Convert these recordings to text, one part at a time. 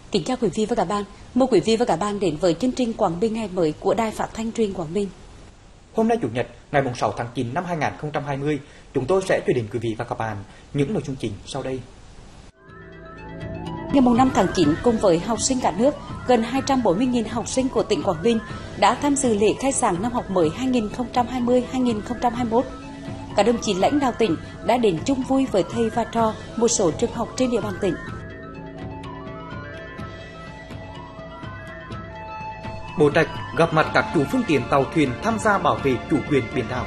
Kính chào quý vị và các bạn. Mời quý vị và các bạn đến với chương trình Quảng Bình ngày mới của Đài Phát thanh Truyền Quảng Bình. Hôm nay Chủ nhật, ngày 6 tháng 9 năm 2020, chúng tôi sẽ chuyển đến quý vị và các bạn những nội dung chính sau đây. Ngày 5 tháng 9, cùng với học sinh cả nước, gần 240.000 học sinh của tỉnh Quảng Bình đã tham dự lễ khai giảng năm học mới 2020-2021. Các đồng chí lãnh đạo tỉnh đã đến chung vui với thầy và trò một số trường học trên địa bàn tỉnh. Bố Trạch gặp mặt các chủ phương tiện tàu thuyền tham gia bảo vệ chủ quyền biển đảo.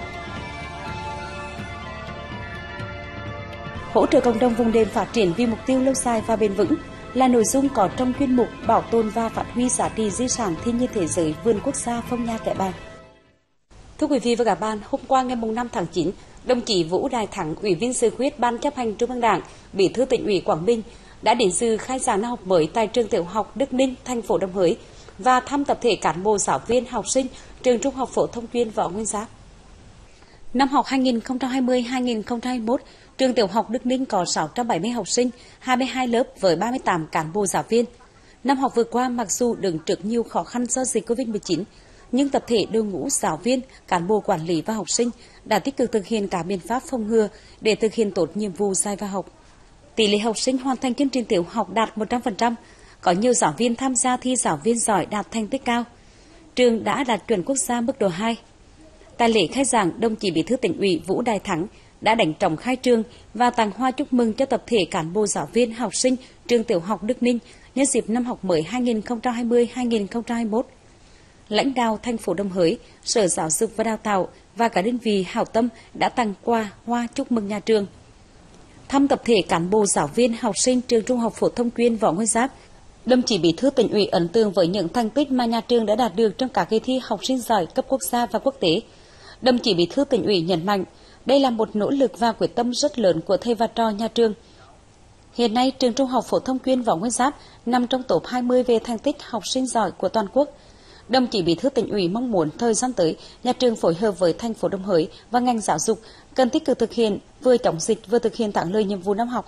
Hỗ trợ cộng đồng vùng đệm phát triển vì mục tiêu lâu dài và bền vững là nội dung có trong chuyên mục bảo tồn và phát huy giá trị di sản thiên nhiên thế giới vườn quốc gia Phong Nha Kẻ Bàng. Thưa quý vị và các bạn, hôm qua ngày 5 tháng 9, đồng chí Vũ Đại Thắng, Ủy viên Dự khuyết Ban Chấp hành Trung ương Đảng, Bí thư Tỉnh ủy Quảng Bình đã đến dự khai giảng năm học mới tại trường tiểu học Đức Ninh, thành phố Đồng Hới và thăm tập thể cán bộ giáo viên học sinh trường Trung học phổ thông chuyên Võ Nguyên Giáp. Năm học 2020-2021, trường tiểu học Đức Ninh có 670 học sinh, 22 lớp với 38 cán bộ giáo viên. Năm học vừa qua, mặc dù đứng trước nhiều khó khăn do dịch Covid-19, nhưng tập thể đội ngũ giáo viên, cán bộ quản lý và học sinh đã tích cực thực hiện các biện pháp phòng ngừa để thực hiện tốt nhiệm vụ dạy và học. Tỷ lệ học sinh hoàn thành chương trình tiểu học đạt 100%, có nhiều giáo viên tham gia thi giáo viên giỏi đạt thành tích cao. Trường đã đạt chuẩn quốc gia mức độ 2. Tại lễ khai giảng, đồng chí Bí thư Tỉnh ủy Vũ Đại Thắng đã đánh trống khai trường và tặng hoa chúc mừng cho tập thể cán bộ giáo viên học sinh trường tiểu học Đức Ninh nhân dịp năm học mới 2020-2021. Lãnh đạo thành phố Đồng Hới, Sở Giáo dục và Đào tạo và các đơn vị hảo tâm đã tặng quà hoa chúc mừng nhà trường. Thăm tập thể cán bộ giáo viên học sinh trường Trung học phổ thông chuyên Võ Nguyên Giáp, đồng chí Bí thư Tỉnh ủy ấn tượng với những thành tích mà nhà trường đã đạt được trong các kỳ thi học sinh giỏi cấp quốc gia và quốc tế. Đồng chí Bí thư Tỉnh ủy nhấn mạnh, đây là một nỗ lực và quyết tâm rất lớn của thầy và trò nhà trường. Hiện nay, trường Trung học phổ thông chuyên Võ Nguyên Giáp nằm trong top 20 về thành tích học sinh giỏi của toàn quốc. Đồng chí Bí thư Tỉnh ủy mong muốn thời gian tới, nhà trường phối hợp với thành phố Đồng Hới và ngành giáo dục cần tích cực thực hiện vừa chống dịch vừa thực hiện thắng lợi nhiệm vụ năm học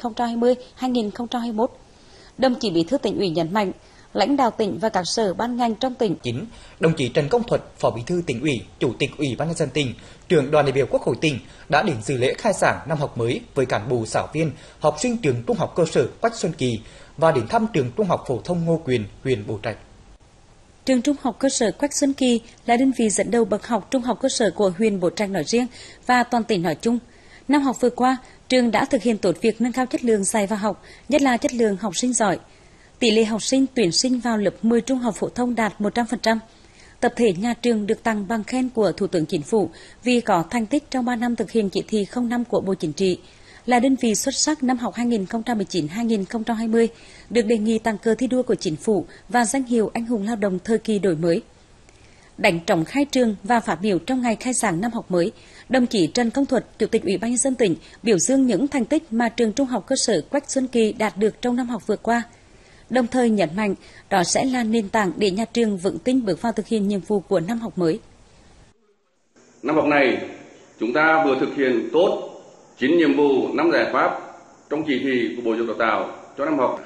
2020-2021. Đồng chí Bí thư Tỉnh ủy nhấn mạnh, lãnh đạo tỉnh và các sở ban ngành trong tỉnh. Đồng chí Trần Công Thuật, Phó Bí thư Tỉnh ủy, Chủ tịch Ủy ban nhân dân tỉnh, trưởng đoàn đại biểu Quốc hội tỉnh đã đến dự lễ khai giảng năm học mới với cán bộ giáo viên, học sinh trường Trung học cơ sở Quách Xuân Kỳ và đến thăm trường Trung học phổ thông Ngô Quyền, huyện Bố Trạch. Trường Trung học cơ sở Quách Xuân Kỳ là đơn vị dẫn đầu bậc học trung học cơ sở của huyện Bố Trạch nói riêng và toàn tỉnh nói chung. Năm học vừa qua, trường đã thực hiện tốt việc nâng cao chất lượng dạy và học, nhất là chất lượng học sinh giỏi. Tỷ lệ học sinh tuyển sinh vào lớp 10 trung học phổ thông đạt 100%. Tập thể nhà trường được tặng bằng khen của Thủ tướng Chính phủ vì có thành tích trong 3 năm thực hiện chỉ thị 05 của Bộ Chính trị, là đơn vị xuất sắc năm học 2019-2020, được đề nghị tặng cờ thi đua của Chính phủ và danh hiệu anh hùng lao động thời kỳ đổi mới. Đánh trống khai trường và phát biểu trong ngày khai giảng năm học mới, đồng chí Trần Công Thuật, Chủ tịch Ủy ban nhân dân tỉnh biểu dương những thành tích mà trường Trung học cơ sở Quách Xuân Kỳ đạt được trong năm học vừa qua. Đồng thời nhấn mạnh đó sẽ là nền tảng để nhà trường vững tin bước vào thực hiện nhiệm vụ của năm học mới. Năm học này, chúng ta vừa thực hiện tốt 9 nhiệm vụ 5 giải pháp trong chỉ thị của Bộ Giáo dục Đào tạo cho năm học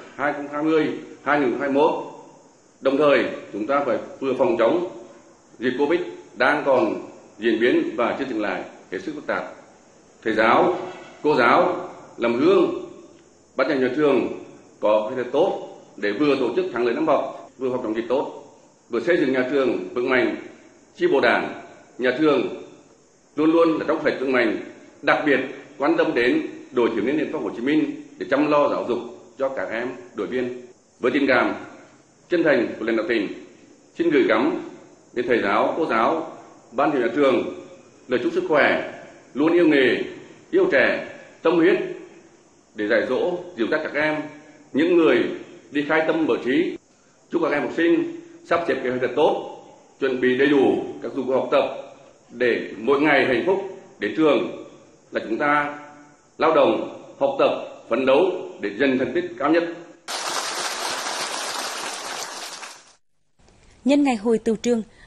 2020-2021. Đồng thời, chúng ta phải vừa phòng chống dịch Covid đang còn diễn biến và chưa dừng lại hết sức phức tạp. Thầy giáo, cô giáo làm gương, ban chấp hành nhà trường có cái thật tốt để vừa tổ chức thắng lợi năm học, vừa phòng chống dịch tốt, vừa xây dựng nhà trường vững mạnh. Chi bộ đảng, nhà trường luôn luôn là trong sạch vững mạnh, đặc biệt quan tâm đến đội thiếu niên Thành phố Hồ Chí Minh để chăm lo giáo dục cho các em đội viên. Với tình cảm chân thành của lãnh đạo tỉnh, xin gửi gắm đến thầy giáo, cô giáo, ban chủ nhà trường lời chúc sức khỏe, luôn yêu nghề, yêu trẻ, tâm huyết để dạy dỗ, dìu dắt các em, những người đi khai tâm mở trí. Chúc các em học sinh sắp xếp kế hoạch thật tốt, chuẩn bị đầy đủ các dụng cụ học tập để mỗi ngày hạnh phúc đến trường là chúng ta lao động, học tập, phấn đấu để giành thành tích cao nhất. Nhân ngày Hội Tựu Trường,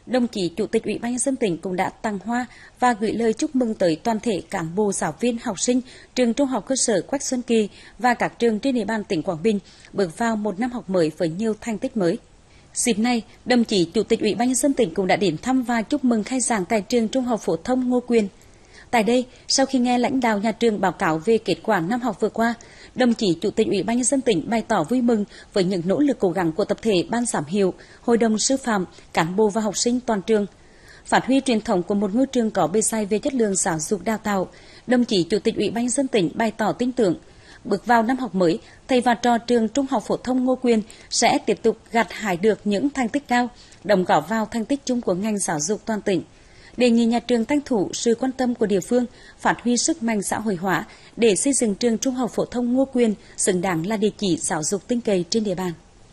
đồng chí Chủ tịch Ủy ban nhân dân tỉnh cũng đã tặng hoa và gửi lời chúc mừng tới toàn thể cán bộ, giáo viên, học sinh trường Trung học cơ sở Quách Xuân Kỳ và các trường trên địa bàn tỉnh Quảng Bình bước vào một năm học mới với nhiều thành tích mới. Dịp này, đồng chí Chủ tịch Ủy ban nhân dân tỉnh cũng đã đến thăm và chúc mừng khai giảng tại trường Trung học phổ thông Ngô Quyền. Tại đây, sau khi nghe lãnh đạo nhà trường báo cáo về kết quả năm học vừa qua, đồng chí Chủ tịch Ủy ban nhân dân tỉnh bày tỏ vui mừng với những nỗ lực cố gắng của tập thể ban giám hiệu, hội đồng sư phạm, cán bộ và học sinh toàn trường. Phát huy truyền thống của một ngôi trường có bề dày về chất lượng giáo dục đào tạo, đồng chí Chủ tịch Ủy ban nhân dân tỉnh bày tỏ tin tưởng bước vào năm học mới, thầy và trò trường Trung học phổ thông Ngô Quyền sẽ tiếp tục gặt hái được những thành tích cao, đóng góp vào thành tích chung của ngành giáo dục toàn tỉnh. Đề nghị nhà trường tranh thủ sự quan tâm của địa phương, phát huy sức mạnh xã hội hóa để xây dựng trường Trung học phổ thông Ngô Quyền xứng đáng là địa chỉ giáo dục tin cậy trên địa bàn.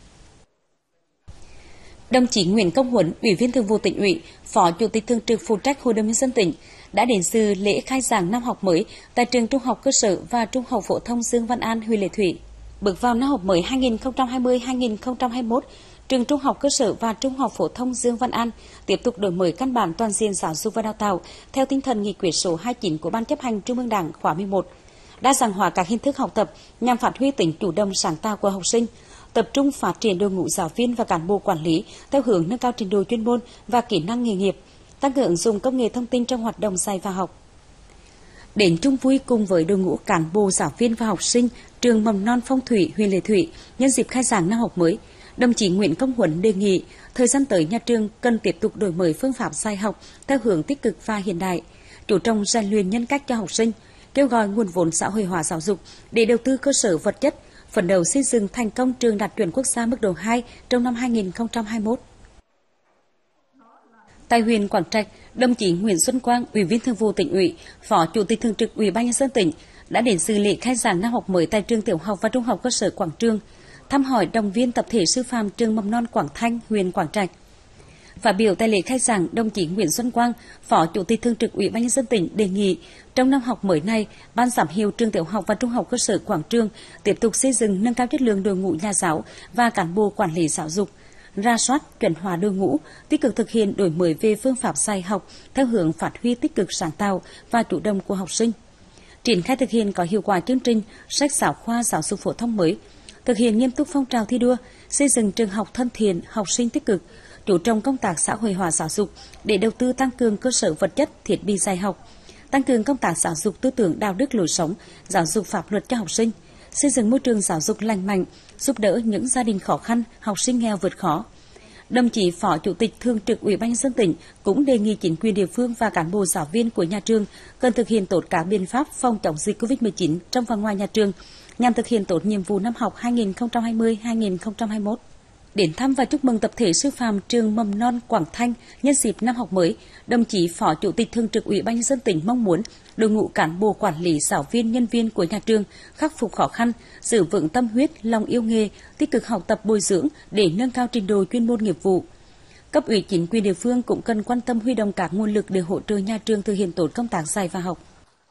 Đồng chí Nguyễn Công Huấn, Ủy viên Thường vụ Tỉnh ủy, Phó Chủ tịch Thường trực phụ trách Hội đồng nhân dân tỉnh đã đến dự lễ khai giảng năm học mới tại trường Trung học cơ sở và Trung học phổ thông Dương Văn An, huyện Lệ Thủy. Bước vào năm học mới 2020-2021, trường Trung học cơ sở và Trung học phổ thông Dương Văn An tiếp tục đổi mới căn bản toàn diện giáo dục và đào tạo theo tinh thần nghị quyết số 29 của Ban chấp hành Trung ương Đảng khóa 11, đa dạng hóa các hình thức học tập nhằm phát huy tính chủ động sáng tạo của học sinh, tập trung phát triển đội ngũ giáo viên và cán bộ quản lý theo hướng nâng cao trình độ chuyên môn và kỹ năng nghề nghiệp, tăng cường ứng dụng công nghệ thông tin trong hoạt động dạy và học. Đến chung vui cùng với đội ngũ cán bộ, giáo viên và học sinh trường Mầm non Phong Thủy, huyện Lệ Thủy nhân dịp khai giảng năm học mới, đồng chí Nguyễn Công Huấn đề nghị thời gian tới nhà trường cần tiếp tục đổi mới phương pháp dạy học theo hướng tích cực và hiện đại, chú trọng rèn luyện nhân cách cho học sinh, kêu gọi nguồn vốn xã hội hóa giáo dục để đầu tư cơ sở vật chất, phấn đấu xây dựng thành công trường đạt chuẩn quốc gia mức độ 2 trong năm 2021. Tại huyện Quảng Trạch, đồng chí Nguyễn Xuân Quang, Ủy viên Thường vụ Tỉnh ủy, Phó Chủ tịch Thường trực Ủy ban nhân dân tỉnh đã đến dự lễ khai giảng năm học mới tại trường Tiểu học và Trung học cơ sở Quảng Trường, thăm hỏi động viên tập thể sư phạm trường Mầm non Quảng Thanh, huyện Quảng Trạch. Phát biểu tại lễ khai giảng, đồng chí Nguyễn Xuân Quang, Phó Chủ tịch Thường trực Ủy ban nhân dân tỉnh đề nghị trong năm học mới này, Ban giám hiệu trường Tiểu học và Trung học cơ sở Quảng Trường tiếp tục xây dựng nâng cao chất lượng đội ngũ nhà giáo và cán bộ quản lý giáo dục, rà soát, chuẩn hóa đội ngũ, tích cực thực hiện đổi mới về phương pháp dạy học theo hướng phát huy tích cực sáng tạo và chủ động của học sinh. Triển khai thực hiện có hiệu quả chương trình sách giáo khoa giáo dục phổ thông mới, thực hiện nghiêm túc phong trào thi đua, xây dựng trường học thân thiện, học sinh tích cực, chú trọng công tác xã hội hóa giáo dục để đầu tư tăng cường cơ sở vật chất, thiết bị dạy học, tăng cường công tác giáo dục tư tưởng đạo đức lối sống, giáo dục pháp luật cho học sinh, xây dựng môi trường giáo dục lành mạnh, giúp đỡ những gia đình khó khăn, học sinh nghèo vượt khó. Đồng chí Phó Chủ tịch Thường trực Ủy ban nhân dân tỉnh cũng đề nghị chính quyền địa phương và cán bộ giáo viên của nhà trường cần thực hiện tốt các biện pháp phòng chống dịch COVID-19 trong và ngoài nhà trường nhằm thực hiện tốt nhiệm vụ năm học 2020-2021. Đến thăm và chúc mừng tập thể sư phạm trường Mầm non Quảng Thanh nhân dịp năm học mới, đồng chí Phó Chủ tịch Thường trực Ủy ban nhân dân tỉnh mong muốn đội ngũ cán bộ quản lý, giáo viên, nhân viên của nhà trường khắc phục khó khăn, giữ vững tâm huyết, lòng yêu nghề, tích cực học tập bồi dưỡng để nâng cao trình độ chuyên môn nghiệp vụ. Cấp ủy chính quyền địa phương cũng cần quan tâm huy động các nguồn lực để hỗ trợ nhà trường thực hiện tốt công tác dạy và học.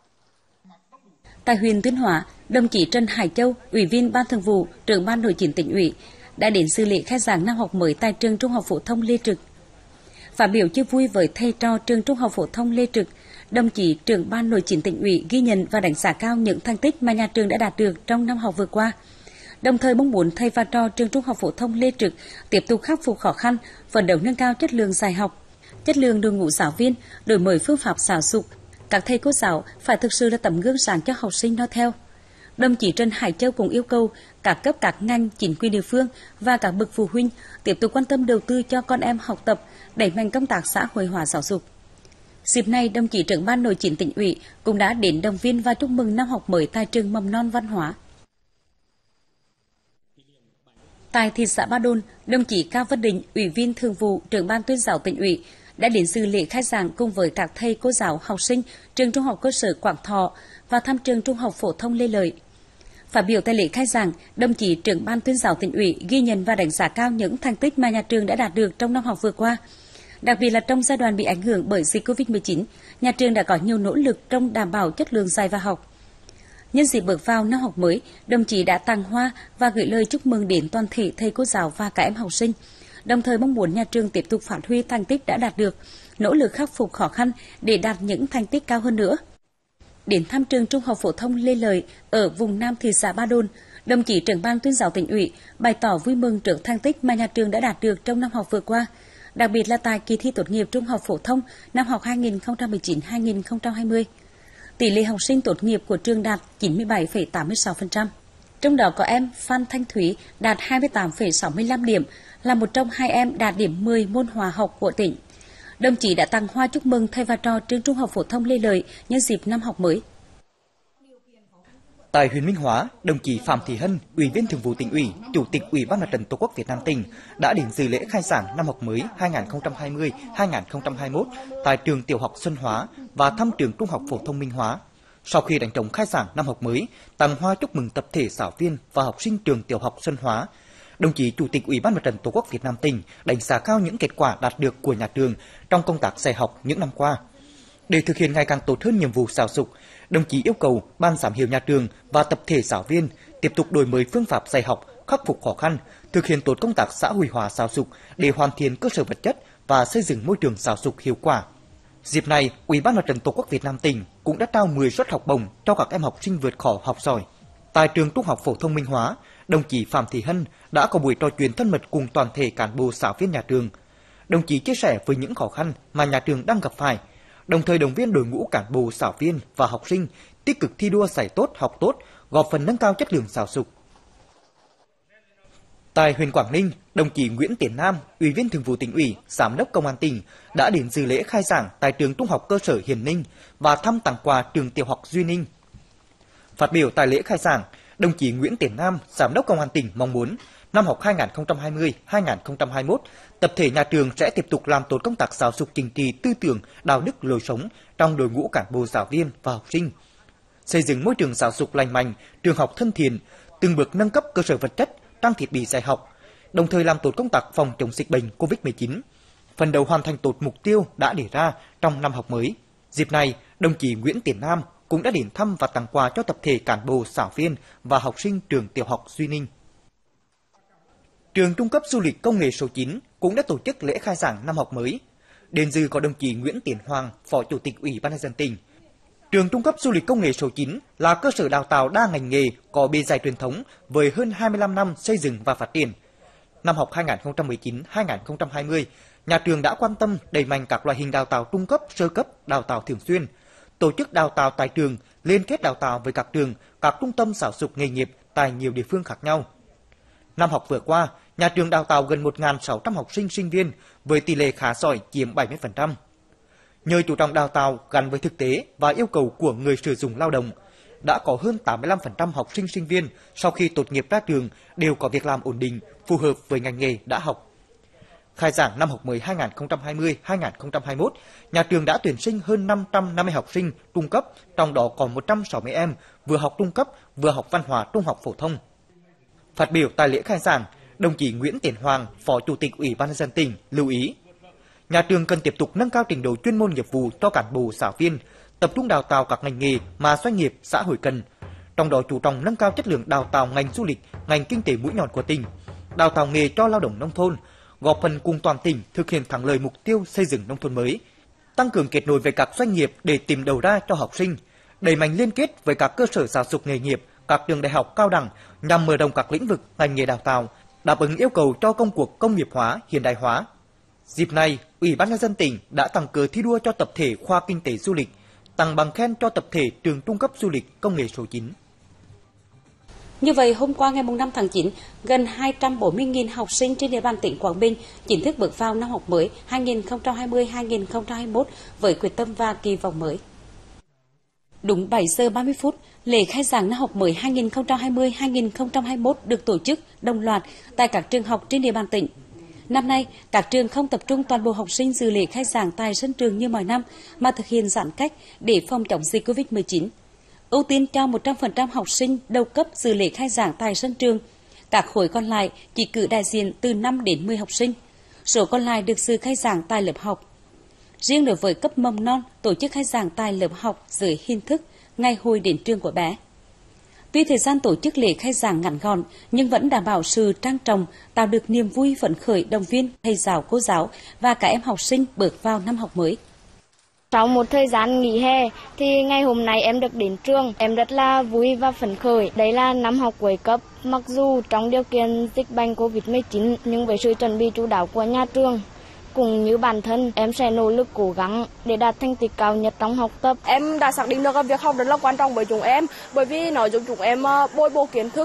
Tại huyện Tuyên Hóa, đồng chí Trần Hải Châu, Ủy viên Ban Thường vụ, Trưởng Ban Nội chính Tỉnh ủy đã đến dự lễ khai giảng năm học mới tại trường Trung học phổ thông Lê Trực. Phát biểu chia vui với thầy trò trường Trung học phổ thông Lê Trực, đồng chí Trưởng Ban Nội chính Tỉnh ủy ghi nhận và đánh giá cao những thành tích mà nhà trường đã đạt được trong năm học vừa qua. Đồng thời mong muốn thầy và trò trường Trung học phổ thông Lê Trực tiếp tục khắc phục khó khăn, phấn đấu nâng cao chất lượng dạy học, chất lượng đội ngũ giáo viên, đổi mới phương pháp giáo dục. Các thầy cô giáo phải thực sự là tấm gương sáng cho học sinh noi theo. Đồng chí Trần Hải Châu cũng yêu cầu các cấp các ngành, chính quyền địa phương và các bậc phụ huynh tiếp tục quan tâm đầu tư cho con em học tập, đẩy mạnh công tác xã hội hóa giáo dục. Dịp này, đồng chí Trưởng Ban Nội chính Tỉnh ủy cũng đã đến động viên và chúc mừng năm học mới tại trường Mầm non Văn Hóa. Tại thị xã Ba Đồn, đồng chí Cao Văn Định, Ủy viên Thường vụ, Trưởng Ban Tuyên giáo Tỉnh ủy đã đến dự lễ khai giảng cùng với các thầy cô giáo, học sinh trường Trung học cơ sở Quảng Thọ và thăm trường Trung học phổ thông Lê Lợi. Phát biểu tại lễ khai giảng, đồng chí Trưởng Ban Tuyên giáo Tỉnh ủy ghi nhận và đánh giá cao những thành tích mà nhà trường đã đạt được trong năm học vừa qua. Đặc biệt là trong giai đoạn bị ảnh hưởng bởi dịch COVID-19, nhà trường đã có nhiều nỗ lực trong đảm bảo chất lượng dạy và học. Nhân dịp bước vào năm học mới, đồng chí đã tặng hoa và gửi lời chúc mừng đến toàn thể thầy cô giáo và các em học sinh, đồng thời mong muốn nhà trường tiếp tục phát huy thành tích đã đạt được, nỗ lực khắc phục khó khăn để đạt những thành tích cao hơn nữa. Đến thăm trường Trung học phổ thông Lê Lợi ở vùng Nam thị xã Ba Đồn, đồng chí trưởng ban tuyên giáo Tỉnh ủy bày tỏ vui mừng trước thành tích mà nhà trường đã đạt được trong năm học vừa qua, đặc biệt là tại kỳ thi tốt nghiệp trung học phổ thông năm học 2019-2020. Tỷ lệ học sinh tốt nghiệp của trường đạt 97,86%. Trong đó có em Phan Thanh Thúy đạt 28,65 điểm, là một trong 2 em đạt điểm 10 môn hóa học của tỉnh. Đồng chí đã tặng hoa chúc mừng thầy và trò trường Trung học phổ thông Lê Lợi nhân dịp năm học mới. Tại huyện Minh Hóa, đồng chí Phạm Thị Hân, Ủy viên Thường vụ Tỉnh ủy, Chủ tịch Ủy ban Mặt trận Tổ quốc Việt Nam tỉnh đã đến dự lễ khai giảng năm học mới 2020-2021 tại trường Tiểu học Xuân Hóa và thăm trường Trung học phổ thông Minh Hóa. Sau khi đánh trống khai giảng năm học mới, tặng hoa chúc mừng tập thể giáo viên và học sinh trường Tiểu học Xuân Hóa, đồng chí Chủ tịch Ủy ban Mặt trận Tổ quốc Việt Nam tỉnh đánh giá cao những kết quả đạt được của nhà trường trong công tác dạy học những năm qua. Để thực hiện ngày càng tốt hơn nhiệm vụ giáo dục, đồng chí yêu cầu ban giám hiệu nhà trường và tập thể giáo viên tiếp tục đổi mới phương pháp dạy học, khắc phục khó khăn, thực hiện tốt công tác xã hội hóa giáo dục để hoàn thiện cơ sở vật chất và xây dựng môi trường giáo dục hiệu quả. Dịp này, Ủy ban Mặt trận Tổ quốc Việt Nam tỉnh cũng đã trao 10 suất học bổng cho các em học sinh vượt khó học giỏi. Tại trường Trung học phổ thông Minh Hóa, đồng chí Phạm Thị Hân đã có buổi trò chuyện thân mật cùng toàn thể cán bộ giáo viên nhà trường. Đồng chí chia sẻ với những khó khăn mà nhà trường đang gặp phải, đồng thời động viên đội ngũ cán bộ giáo viên và học sinh tích cực thi đua dạy tốt, học tốt, góp phần nâng cao chất lượng giáo dục. Tại huyện Quảng Ninh, đồng chí Nguyễn Tiến Nam, Ủy viên Thường vụ Tỉnh ủy, Giám đốc Công an tỉnh đã đến dự lễ khai giảng tại trường Trung học cơ sở Hiền Ninh và thăm tặng quà trường Tiểu học Duy Ninh. Phát biểu tại lễ khai giảng, đồng chí Nguyễn Tiến Nam, Giám đốc Công an tỉnh mong muốn năm học 2020-2021, tập thể nhà trường sẽ tiếp tục làm tốt công tác giáo dục chính trị, tư tưởng, đạo đức, lối sống trong đội ngũ cán bộ giáo viên và học sinh, xây dựng môi trường giáo dục lành mạnh, trường học thân thiện, từng bước nâng cấp cơ sở vật chất, trang thiết bị dạy học, đồng thời làm tốt công tác phòng chống dịch bệnh COVID-19, phấn đấu hoàn thành tốt mục tiêu đã đề ra trong năm học mới. Dịp này, đồng chí Nguyễn Tiến Nam cũng đã đến thăm và tặng quà cho tập thể cán bộ giáo viên và học sinh trường Tiểu học Duy Ninh. Trường Trung cấp Du lịch Công nghệ số 9 cũng đã tổ chức lễ khai giảng năm học mới. Đến dự có đồng chí Nguyễn Tiến Hoàng, Phó Chủ tịch Ủy ban nhân dân tỉnh. Trường Trung cấp Du lịch Công nghệ số 9 là cơ sở đào tạo đa ngành nghề có bề dày truyền thống với hơn 25 năm xây dựng và phát triển. Năm học 2019-2020, nhà trường đã quan tâm đẩy mạnh các loại hình đào tạo trung cấp, sơ cấp, đào tạo thường xuyên, tổ chức đào tạo tại trường, liên kết đào tạo với các trường, các trung tâm giáo dục nghề nghiệp tại nhiều địa phương khác nhau. Năm học vừa qua, nhà trường đào tạo gần 1.600 học sinh sinh viên với tỷ lệ khá giỏi chiếm 70%. Nhờ chú trọng đào tạo gắn với thực tế và yêu cầu của người sử dụng lao động, đã có hơn 85% học sinh sinh viên sau khi tốt nghiệp ra trường đều có việc làm ổn định, phù hợp với ngành nghề đã học. Khai giảng năm học mới 2020-2021, nhà trường đã tuyển sinh hơn 550 học sinh trung cấp, trong đó có 160 em vừa học trung cấp, vừa học văn hóa trung học phổ thông. Phát biểu tại lễ khai giảng, đồng chí Nguyễn Tiến Hoàng, Phó Chủ tịch Ủy ban nhân dân tỉnh lưu ý, nhà trường cần tiếp tục nâng cao trình độ chuyên môn nghiệp vụ cho cán bộ giáo viên, tập trung đào tạo các ngành nghề mà doanh nghiệp, xã hội cần, trong đó chú trọng nâng cao chất lượng đào tạo ngành du lịch, ngành kinh tế mũi nhọn của tỉnh, đào tạo nghề cho lao động nông thôn, góp phần cùng toàn tỉnh thực hiện thắng lợi mục tiêu xây dựng nông thôn mới, tăng cường kết nối với các doanh nghiệp để tìm đầu ra cho học sinh, đẩy mạnh liên kết với các cơ sở giáo dục nghề nghiệp, các trường đại học cao đẳng nhằm mở rộng các lĩnh vực ngành nghề đào tạo, đáp ứng yêu cầu cho công cuộc công nghiệp hóa, hiện đại hóa. Dịp này, Ủy ban nhân dân tỉnh đã tặng cờ thi đua cho tập thể khoa kinh tế du lịch, tặng bằng khen cho tập thể trường Trung cấp Du lịch Công nghệ số 9. Như vậy, hôm qua ngày 5 tháng 9, gần 240.000 học sinh trên địa bàn tỉnh Quảng Bình chính thức bước vào năm học mới 2020-2021 với quyết tâm và kỳ vọng mới. Đúng 7 giờ 30 phút, lễ khai giảng năm học mới 2020-2021 được tổ chức đồng loạt tại các trường học trên địa bàn tỉnh. Năm nay, các trường không tập trung toàn bộ học sinh dự lễ khai giảng tại sân trường như mọi năm, mà thực hiện giãn cách để phòng chống dịch COVID-19. Ưu tiên cho 100% học sinh đầu cấp dự lễ khai giảng tại sân trường. Các khối còn lại chỉ cử đại diện từ 5 đến 10 học sinh. Số còn lại được dự khai giảng tại lớp học. Riêng đối với cấp mầm non, tổ chức khai giảng tại lớp học dưới hình thức ngày hồi đến trường của bé. Tuy thời gian tổ chức lễ khai giảng ngắn gọn, nhưng vẫn đảm bảo sự trang trọng, tạo được niềm vui phấn khởi động viên thầy giáo, cô giáo và các em học sinh bước vào năm học mới. Sau một thời gian nghỉ hè thì ngày hôm nay em được đến trường, em rất là vui và phấn khởi. Đây là năm học cuối cấp, mặc dù trong điều kiện dịch bệnh Covid-19 nhưng với sự chuẩn bị chu đáo của nhà trường cũng như bản thân, em sẽ nỗ lực cố gắng để đạt thành tích cao nhất trong học tập. Em đã xác định được việc học rất là quan trọng với chúng em, bởi vì nó giúp chúng em bồi bổ kiến thức,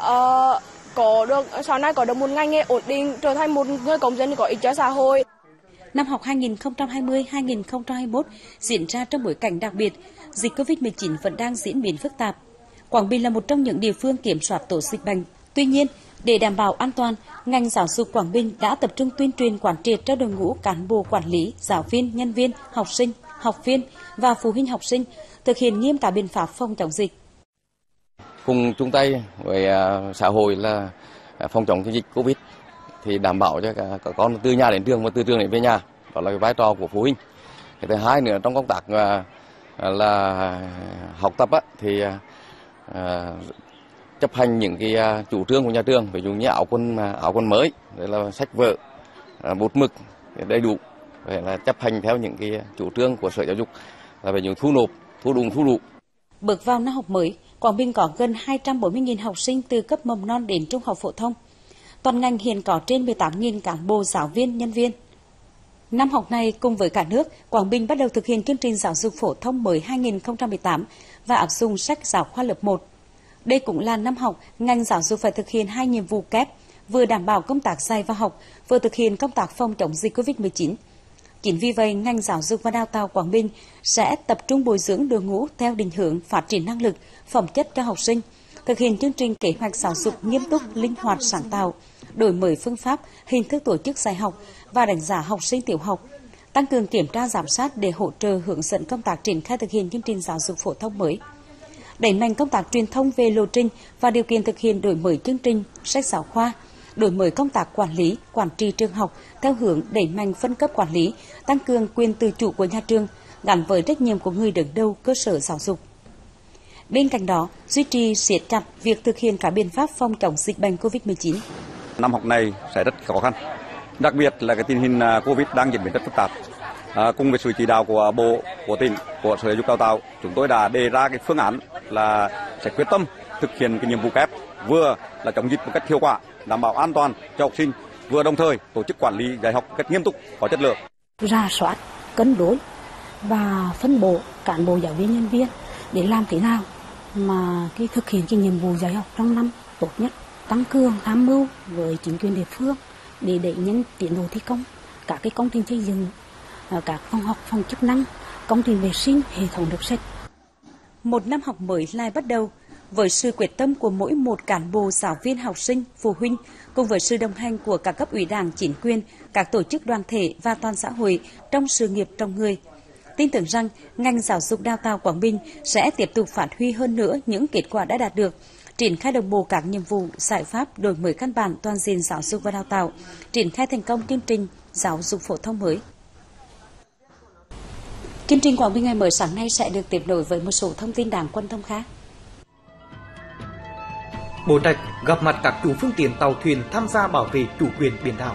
sau này có được một ngành nghề ổn định, trở thành một người công dân có ích cho xã hội. Năm học 2020-2021 diễn ra trong bối cảnh đặc biệt, dịch Covid-19 vẫn đang diễn biến phức tạp. Quảng Bình là một trong những địa phương kiểm soát tốt dịch bệnh. Tuy nhiên, để đảm bảo an toàn, ngành giáo dục Quảng Bình đã tập trung tuyên truyền quán triệt cho đội ngũ cán bộ quản lý, giáo viên, nhân viên, học sinh, học viên và phụ huynh học sinh thực hiện nghiêm các biện pháp phòng chống dịch. Cùng chung tay với xã hội là phòng chống dịch Covid thì đảm bảo cho các con từ nhà đến trường và từ trường đến về nhà, đó là cái vai trò của phụ huynh. Cái thứ hai nữa trong công tác là học tập thì chấp hành những cái chủ trương của nhà trường, ví dụ như áo quần mới, đấy là sách vở, bút mực đầy đủ, vậy là chấp hành theo những cái chủ trương của Sở Giáo dục là về những thu nộp, thu đúng thu đủ. Bước vào năm học mới, Quảng Bình có gần 240.000 học sinh từ cấp mầm non đến trung học phổ thông. Toàn ngành hiện có trên 18.000 cán bộ giáo viên, nhân viên. Năm học này, cùng với cả nước, Quảng Bình bắt đầu thực hiện chương trình giáo dục phổ thông mới 2018 và áp dụng sách giáo khoa lớp 1. Đây cũng là năm học ngành giáo dục phải thực hiện 2 nhiệm vụ kép, vừa đảm bảo công tác dạy và học, vừa thực hiện công tác phòng chống dịch Covid-19. Chính vì vậy, ngành giáo dục và đào tạo Quảng Bình sẽ tập trung bồi dưỡng đội ngũ theo định hướng phát triển năng lực, phẩm chất cho học sinh, thực hiện chương trình kế hoạch giáo dục nghiêm túc, linh hoạt, sáng tạo, đổi mới phương pháp, hình thức tổ chức dạy học và đánh giá học sinh tiểu học, tăng cường kiểm tra giám sát để hỗ trợ hướng dẫn công tác triển khai thực hiện chương trình giáo dục phổ thông mới. Đẩy mạnh công tác truyền thông về lộ trình và điều kiện thực hiện đổi mới chương trình, sách giáo khoa, đổi mới công tác quản lý, quản trị trường học theo hướng đẩy mạnh phân cấp quản lý, tăng cường quyền tự chủ của nhà trường, gắn với trách nhiệm của người đứng đầu cơ sở giáo dục. Bên cạnh đó, duy trì siết chặt việc thực hiện các biện pháp phòng chống dịch bệnh COVID-19. Năm học này sẽ rất khó khăn, đặc biệt là cái tình hình COVID đang diễn biến rất phức tạp. Cùng với sự chỉ đạo của Bộ, của tỉnh, của Sở Giáo dục Đào tạo, chúng tôi đã đề ra cái phương án là sẽ quyết tâm thực hiện cái nhiệm vụ kép, vừa là chống dịch một cách hiệu quả, đảm bảo an toàn cho học sinh, vừa đồng thời tổ chức quản lý dạy học một cách nghiêm túc, có chất lượng. Rà soát, cân đối và phân bổ cán bộ giáo viên nhân viên để làm thế nào mà thực hiện cái nhiệm vụ dạy học trong năm tốt nhất, tăng cường tham mưu với chính quyền địa phương để đẩy nhanh tiến độ thi công các cái công trình xây dựng, các phòng học, phòng chức năng, công trình vệ sinh, hệ thống nước sạch. Một năm học mới lại bắt đầu với sự quyết tâm của mỗi một cán bộ, giáo viên, học sinh, phụ huynh cùng với sự đồng hành của các cấp ủy Đảng, chính quyền, các tổ chức đoàn thể và toàn xã hội trong sự nghiệp trồng người. Tin tưởng rằng ngành giáo dục đào tạo Quảng Bình sẽ tiếp tục phát huy hơn nữa những kết quả đã đạt được, triển khai đồng bộ các nhiệm vụ, giải pháp đổi mới căn bản toàn diện giáo dục và đào tạo, triển khai thành công chương trình giáo dục phổ thông mới. Chương trình Quảng Bình ngày mới sáng nay sẽ được tiếp nối với một số thông tin đáng quan tâm khác. Bố Trạch gặp mặt các chủ phương tiện tàu thuyền tham gia bảo vệ chủ quyền biển đảo.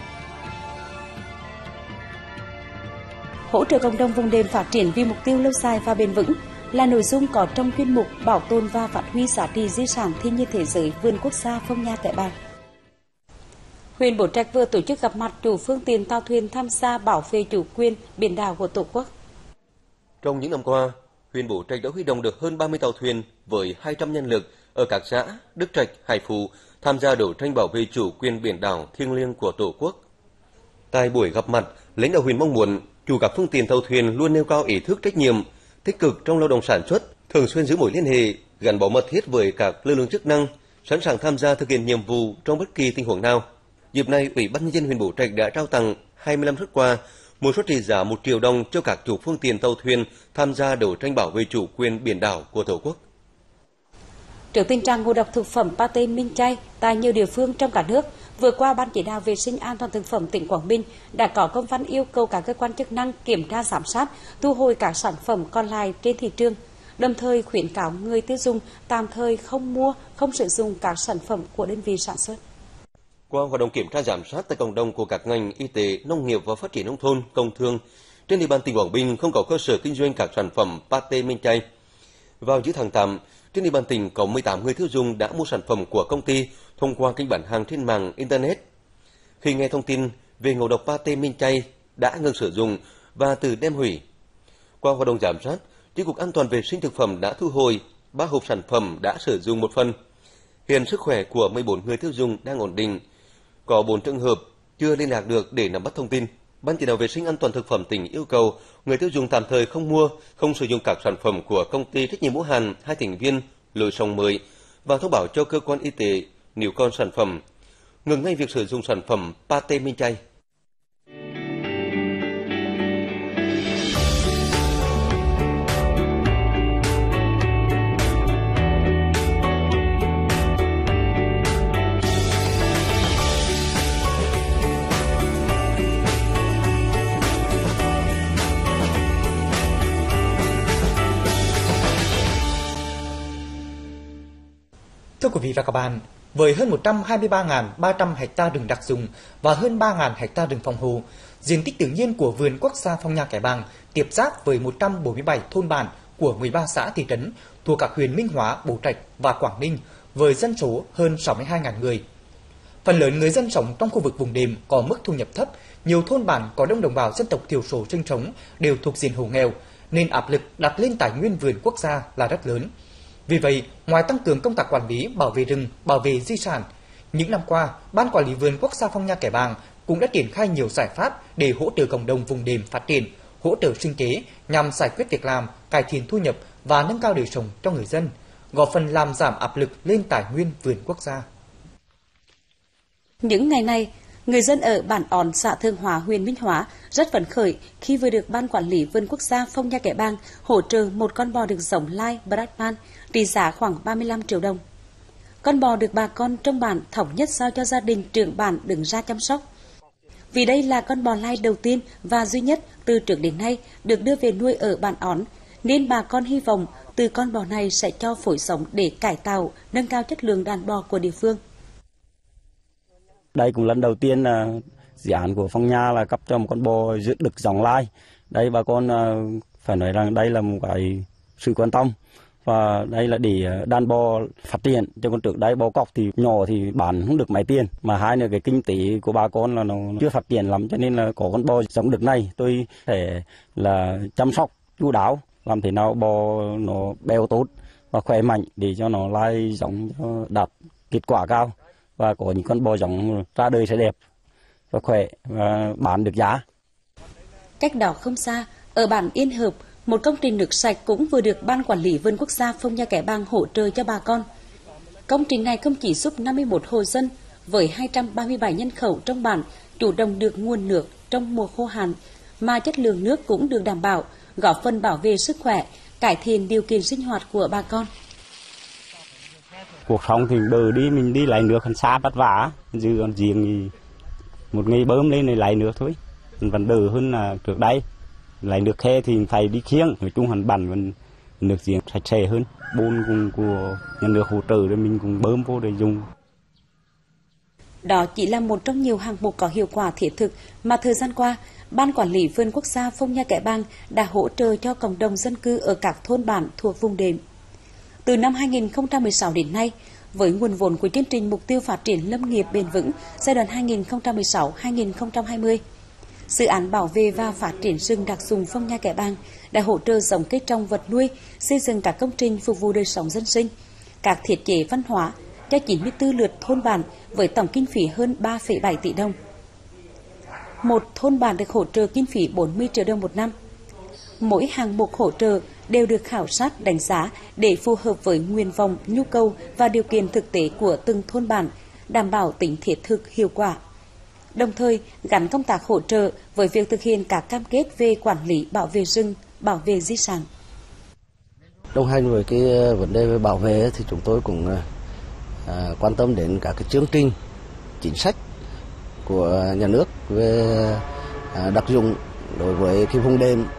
Hỗ trợ cộng đồng vùng đệm phát triển vì mục tiêu lâu dài và bền vững là nội dung có trong chuyên mục bảo tồn và phát huy giá trị di sản thiên nhiên thế giới vườn quốc gia Phong Nha Kẻ Bàng. Huyện Bố Trạch vừa tổ chức gặp mặt chủ phương tiện tàu thuyền tham gia bảo vệ chủ quyền biển đảo của Tổ quốc. Trong những năm qua, huyện Bố Trạch đã huy động được hơn 30 tàu thuyền với 200 nhân lực ở các xã Đức Trạch, Hải Phú tham gia đấu tranh bảo vệ chủ quyền biển đảo thiêng liêng của Tổ quốc. Tại buổi gặp mặt, lãnh đạo huyện mong muốn chủ các phương tiện tàu thuyền luôn nêu cao ý thức trách nhiệm, tích cực trong lao động sản xuất, thường xuyên giữ mối liên hệ, gắn bó mật thiết với các lực lượng chức năng, sẵn sàng tham gia thực hiện nhiệm vụ trong bất kỳ tình huống nào. Dịp này, Ủy ban nhân dân huyện Bố Trạch đã trao tặng 25 suất quà, một suất trị giá 1 triệu đồng cho các chủ phương tiện tàu thuyền tham gia đấu tranh bảo vệ chủ quyền biển đảo của Tổ quốc. Trước tình trạng ngộ độc thực phẩm pate minh chay tại nhiều địa phương trong cả nước, vừa qua Ban Chỉ đạo Vệ sinh An toàn thực phẩm tỉnh Quảng Bình đã có công văn yêu cầu các cơ quan chức năng kiểm tra giám sát, thu hồi các sản phẩm còn lại trên thị trường, đồng thời khuyến cáo người tiêu dùng tạm thời không mua, không sử dụng các sản phẩm của đơn vị sản xuất. Qua hoạt động kiểm tra giám sát tại cộng đồng của các ngành y tế, nông nghiệp và phát triển nông thôn, công thương, trên địa bàn tỉnh Quảng Bình không có cơ sở kinh doanh các sản phẩm pate minh chay. Vào giữa tháng 8, trên địa bàn tỉnh có 18 người tiêu dùng đã mua sản phẩm của công ty thông qua kênh bán hàng trên mạng Internet. Khi nghe thông tin về ngộ độc pate minh chay đã ngừng sử dụng và tự đem hủy. Qua hoạt động giám sát, Chi cục An toàn vệ sinh thực phẩm đã thu hồi 3 hộp sản phẩm đã sử dụng một phần. Hiện sức khỏe của 14 người tiêu dùng đang ổn định. Có 4 trường hợp chưa liên lạc được để nắm bắt thông tin. Ban chỉ đạo vệ sinh an toàn thực phẩm tỉnh yêu cầu người tiêu dùng tạm thời không mua, không sử dụng các sản phẩm của công ty trách nhiệm hữu hạn 2 thành viên Lối Sống Mới và thông báo cho cơ quan y tế nếu còn sản phẩm, ngừng ngay việc sử dụng sản phẩm pate minh chay. Thưa quý vị và các bạn, với hơn 123.300 ha rừng đặc dụng và hơn 3.000 ha rừng phòng hộ, diện tích tự nhiên của vườn quốc gia Phong Nha Kẻ Bàng tiếp giáp với 147 thôn bản của 13 xã thị trấn thuộc các huyện Minh Hóa, Bố Trạch và Quảng Ninh với dân số hơn 62.000 người. Phần lớn người dân sống trong khu vực vùng đệm có mức thu nhập thấp, nhiều thôn bản có đông đồng bào dân tộc thiểu số sinh sống đều thuộc diện hộ nghèo, nên áp lực đặt lên tài nguyên vườn quốc gia là rất lớn. Vì vậy, ngoài tăng cường công tác quản lý, bảo vệ rừng, bảo vệ di sản, những năm qua, Ban Quản lý Vườn Quốc gia Phong Nha Kẻ Bàng cũng đã triển khai nhiều giải pháp để hỗ trợ cộng đồng vùng đệm phát triển, hỗ trợ sinh kế nhằm giải quyết việc làm, cải thiện thu nhập và nâng cao đời sống cho người dân, góp phần làm giảm áp lực lên tài nguyên vườn quốc gia. Những ngày này, người dân ở bản Òn, xã Thương Hóa, huyện Minh Hóa rất phấn khởi khi vừa được Ban Quản lý Vườn Quốc gia Phong Nha Kẻ Bàng hỗ trợ một con bò được giống lai Brahman trị giá khoảng 35 triệu đồng. Con bò được bà con trong bản thống nhất giao cho gia đình trưởng bản đứng ra chăm sóc. Vì đây là con bò lai đầu tiên và duy nhất từ trước đến nay được đưa về nuôi ở bản Òn, nên bà con hy vọng từ con bò này sẽ cho phối giống để cải tạo, nâng cao chất lượng đàn bò của địa phương. Đây cũng lần đầu tiên là dự án của Phong Nha là cấp cho một con bò được giống lai. Đây bà con phải nói rằng đây là một cái sự quan tâm. Và đây là để đàn bò phát triển, cho con trước đây bò cọc thì nhỏ thì bán không được mấy tiền. Mà hai nữa cái kinh tế của bà con là nó chưa phát triển lắm, cho nên là có con bò giống được này tôi sẽ là chăm sóc chu đáo, làm thế nào bò nó béo tốt và khỏe mạnh để cho nó lai giống cho đạt kết quả cao. Và có những con bò giống ra đời sẽ đẹp và khỏe và bán được giá. Cách đó không xa, ở bản Yên Hợp, một công trình nước sạch cũng vừa được Ban Quản lý Vườn Quốc gia Phong Nha Kẻ Bàng hỗ trợ cho bà con. Công trình này không chỉ giúp 51 hộ dân với 237 nhân khẩu trong bản chủ động được nguồn nước trong mùa khô hạn, mà chất lượng nước cũng được đảm bảo, góp phần bảo vệ sức khỏe, cải thiện điều kiện sinh hoạt của bà con. Cuộc sống thì bờ đi mình đi lấy nước còn xa vất vả, dư còn giếng thì một ngày bơm lên này lấy nước thôi, vẫn đỡ hơn là trước đây. Lấy nước khe thì phải đi khiêng, nói chung hẳn bẩn vẫn nước giếng sạch sẽ hơn, bồn cùng của nhà nước hỗ trợ để mình cũng bơm vô để dùng. Đó chỉ là một trong nhiều hạng mục có hiệu quả thiết thực mà thời gian qua, Ban Quản lý Vườn Quốc gia Phong Nha Kẻ Bàng đã hỗ trợ cho cộng đồng dân cư ở các thôn bản thuộc vùng đệm. Từ năm 2016 đến nay, với nguồn vốn của chương trình Mục tiêu Phát triển Lâm nghiệp bền vững giai đoạn 2016-2020, dự án bảo vệ và phát triển rừng đặc dụng Phong Nha Kẻ Bàng đã hỗ trợ giống cây trồng vật nuôi, xây dựng các công trình phục vụ đời sống dân sinh, các thiết chế văn hóa cho 94 lượt thôn bản với tổng kinh phí hơn 3,7 tỷ đồng. Một thôn bản được hỗ trợ kinh phí 40 triệu đồng một năm. Mỗi hạng mục hỗ trợ đều được khảo sát đánh giá để phù hợp với nguyện vọng, nhu cầu và điều kiện thực tế của từng thôn bản, đảm bảo tính thiết thực hiệu quả. Đồng thời gắn công tác hỗ trợ với việc thực hiện các cam kết về quản lý bảo vệ rừng, bảo vệ di sản. Đồng hành với cái vấn đề về bảo vệ thì chúng tôi cũng quan tâm đến các cái chương trình chính sách của nhà nước về đặc dụng đối với cái vùng đệm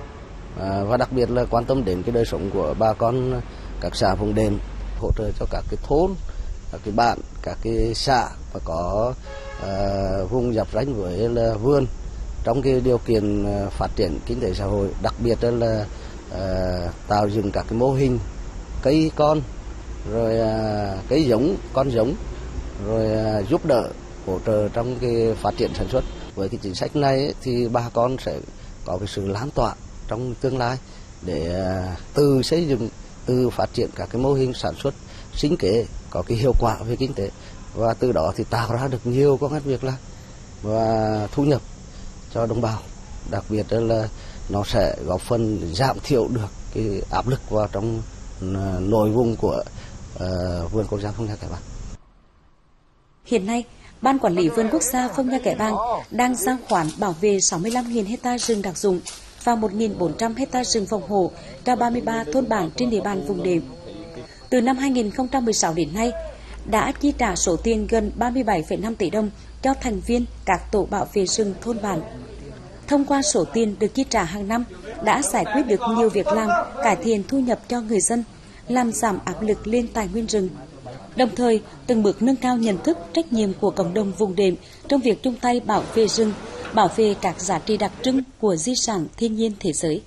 và đặc biệt là quan tâm đến cái đời sống của bà con các xã vùng đệm, hỗ trợ cho các cái thôn, các cái bản, các cái xã và có vùng giáp ranh với là vườn trong cái điều kiện phát triển kinh tế xã hội, đặc biệt là tạo dựng các cái mô hình cây con, rồi cây giống, con giống, rồi giúp đỡ hỗ trợ trong cái phát triển sản xuất. Với cái chính sách này ấy, thì bà con sẽ có cái sự lan tỏa trong tương lai để từ xây dựng, từ phát triển các cái mô hình sản xuất sinh kế có cái hiệu quả về kinh tế, và từ đó thì tạo ra được nhiều công ăn việc làm và thu nhập cho đồng bào. Đặc biệt là nó sẽ góp phần giảm thiểu được cái áp lực vào trong nội vùng của vườn quốc gia Phong Nha Kẻ Bàng. Hiện nay, Ban Quản lý Vườn Quốc gia Phong Nha Kẻ Bàng đang giao khoán bảo vệ 65.000 ha rừng đặc dụng và 1.400 ha rừng phòng hộ cho 33 thôn bản trên địa bàn vùng đệm. Từ năm 2016 đến nay, đã chi trả số tiền gần 37,5 tỷ đồng cho thành viên các tổ bảo vệ rừng thôn bản. Thông qua số tiền được chi trả hàng năm, đã giải quyết được nhiều việc làm, cải thiện thu nhập cho người dân, làm giảm áp lực lên tài nguyên rừng. Đồng thời, từng bước nâng cao nhận thức, trách nhiệm của cộng đồng vùng đệm trong việc chung tay bảo vệ rừng, bảo vệ các giá trị đặc trưng của di sản thiên nhiên thế giới.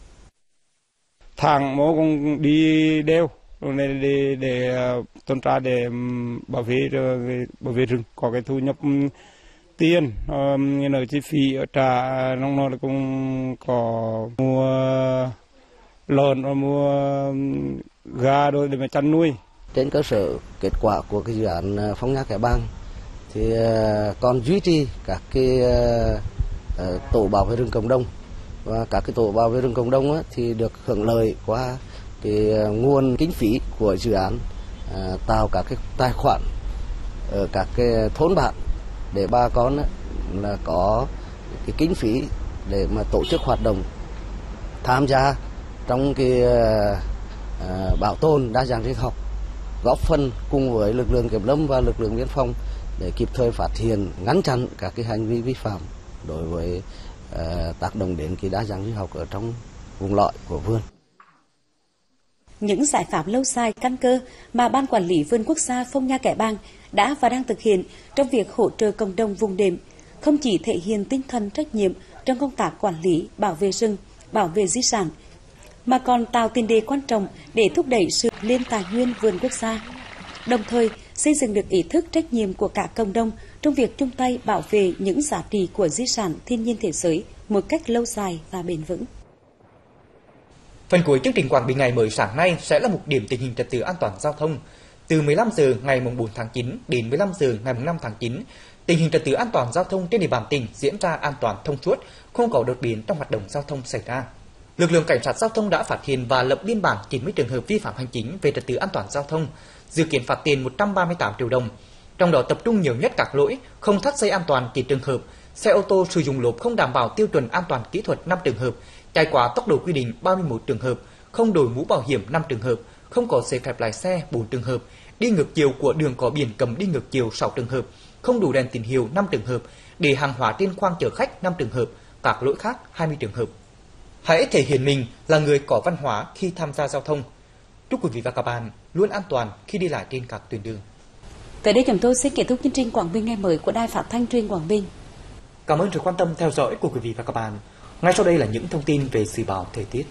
Thằng mô cũng đi đều để tuần tra để bảo vệ rừng, có cái thu nhập tiền, như chi phí ở trả nó cũng có mua lợn và mua gà rồi để mà chăn nuôi. Trên cơ sở kết quả của cái dự án Phong Nha Kẻ Bàng thì còn duy trì các cái tổ bảo vệ rừng cộng đồng, và các cái tổ bảo vệ rừng cộng đồng thì được hưởng lợi qua cái nguồn kinh phí của dự án, tạo các cái tài khoản ở các cái thôn bản để bà con là có cái kinh phí để mà tổ chức hoạt động, tham gia trong cái bảo tồn đa dạng sinh học, góp phần cùng với lực lượng kiểm lâm và lực lượng biên phòng để kịp thời phát hiện, ngăn chặn các cái hành vi vi phạm đối với tác động đến cái đa dạng sinh học ở trong vùng lõi của vườn. Những giải pháp lâu dài căn cơ mà Ban Quản lý Vườn Quốc gia Phong Nha Kẻ Bàng đã và đang thực hiện trong việc hỗ trợ cộng đồng vùng đệm không chỉ thể hiện tinh thần trách nhiệm trong công tác quản lý, bảo vệ rừng, bảo vệ di sản, mà còn tạo tiền đề quan trọng để thúc đẩy sự lên tài nguyên vườn quốc gia, đồng thời xây dựng được ý thức trách nhiệm của cả cộng đồng trong việc chung tay bảo vệ những giá trị của di sản thiên nhiên thế giới một cách lâu dài và bền vững. Phần cuối chương trình Quảng Bình ngày mới sáng nay sẽ là một điểm tình hình trật tự an toàn giao thông. Từ 15 giờ ngày 4 tháng 9 đến 15 giờ ngày 5 tháng 9, tình hình trật tự an toàn giao thông trên địa bàn tỉnh diễn ra an toàn thông suốt, không có đột biến trong hoạt động giao thông xảy ra. Lực lượng cảnh sát giao thông đã phát hiện và lập biên bản 90 trường hợp vi phạm hành chính về trật tự an toàn giao thông, dự kiến phạt tiền 138 triệu đồng. Trong đó tập trung nhiều nhất các lỗi không thắt dây an toàn 9 trường hợp, xe ô tô sử dụng lốp không đảm bảo tiêu chuẩn an toàn kỹ thuật 5 trường hợp, chạy quá tốc độ quy định 31 trường hợp, không đội mũ bảo hiểm 5 trường hợp, không có giấy phép lái xe 4 trường hợp, đi ngược chiều của đường có biển cấm đi ngược chiều 6 trường hợp, không đủ đèn tín hiệu 5 trường hợp, để hàng hóa trên khoang chở khách 5 trường hợp, các lỗi khác 20 trường hợp. Hãy thể hiện mình là người có văn hóa khi tham gia giao thông. Chúc quý vị và các bạn luôn an toàn khi đi lại trên các tuyến đường. Tới đây chúng tôi sẽ kết thúc chương trình Quảng Bình ngày mới của Đài Phát thanh Truyền Quảng Bình. Cảm ơn sự quan tâm theo dõi của quý vị và các bạn. Ngay sau đây là những thông tin về dự báo thời tiết.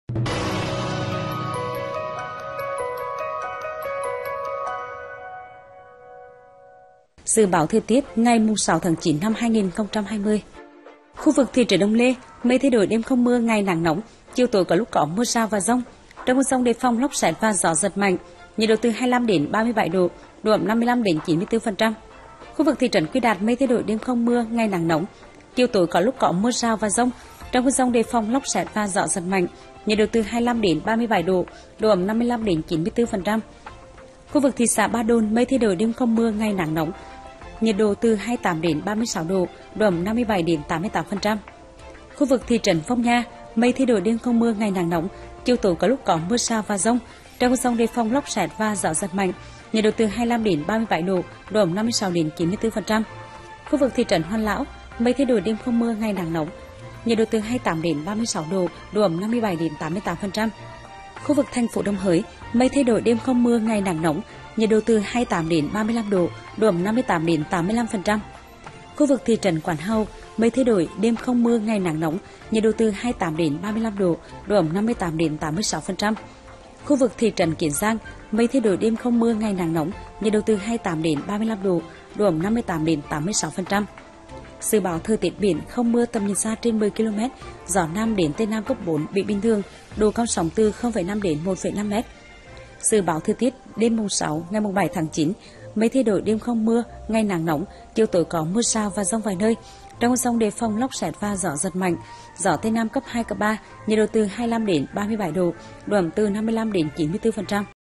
Dự báo thời tiết ngày 6 tháng 9 năm 2020. Khu vực thị trấn Đông Lê, mây thay đổi, đêm không mưa, ngày nắng nóng, chiều tối có lúc có mưa rào và dông. Trong mưa dông đề phòng lốc xoáy và gió giật mạnh, nhiệt độ từ 25 đến 37 độ, độ ẩm 55 đến 94%. Khu vực thị trấn Quy Đạt, mây thay đổi, đêm không mưa, ngày nắng nóng, chiều tối có lúc có mưa rào và dông. Trong mưa dông đề phòng lốc xoáy và gió giật mạnh, nhiệt độ từ 25 đến 37 độ, độ ẩm 55 đến 94%. Khu vực thị xã Ba Đồn, mây thay đổi, đêm không mưa, ngày nắng nóng, nhiệt độ từ 28 đến 36 độ, độ ẩm 57 đến 88%. Khu vực thị trấn Phong Nha, mây thay đổi, đêm không mưa, ngày nắng nóng, chiều tối có lúc có mưa rào và dông. Trong mưa dông đề phòng lốc xoáy và gió giật mạnh, nhiệt độ từ 25 đến 37 độ, độ ẩm 56 đến 94%. Khu vực thị trấn Hoan Lão, mây thay đổi, đêm không mưa, ngày nắng nóng, nhiệt độ từ 28 đến 36 độ, độ ẩm 57 đến 88%. Khu vực thành phố Đồng Hới, mây thay đổi, đêm không mưa, ngày nắng nóng, nhiệt độ từ 28 đến 35 độ, độ ẩm 58 đến 85%. Khu vực thị trấn Quán Hào, mây thay đổi, đêm không mưa, ngày nắng nóng, nhiệt độ từ 28 đến 35 độ, độ ẩm 58 đến 86%. Khu vực thị trấn Kiến Giang, mây thay đổi, đêm không mưa, ngày nắng nóng, nhiệt độ từ 28 đến 35 độ, độ ẩm 58 đến 86%. Dự báo thời tiết biển, không mưa, tầm nhìn xa trên 10 km, gió Nam đến Tây Nam cấp 4, biển bình thường, độ cao sóng từ 0,5 đến 1,5 m. Dự báo thời tiết đêm mùng 6, ngày mùng 7 tháng 9, mây thay đổi, đêm không mưa, ngày nắng nóng, chiều tối có mưa rào và dông vài nơi. Trong cơn dông đề phòng lốc sét và gió giật mạnh, gió Tây Nam cấp 2, cấp 3, nhiệt độ từ 25 đến 37 độ, độ ẩm từ 55 đến 94%.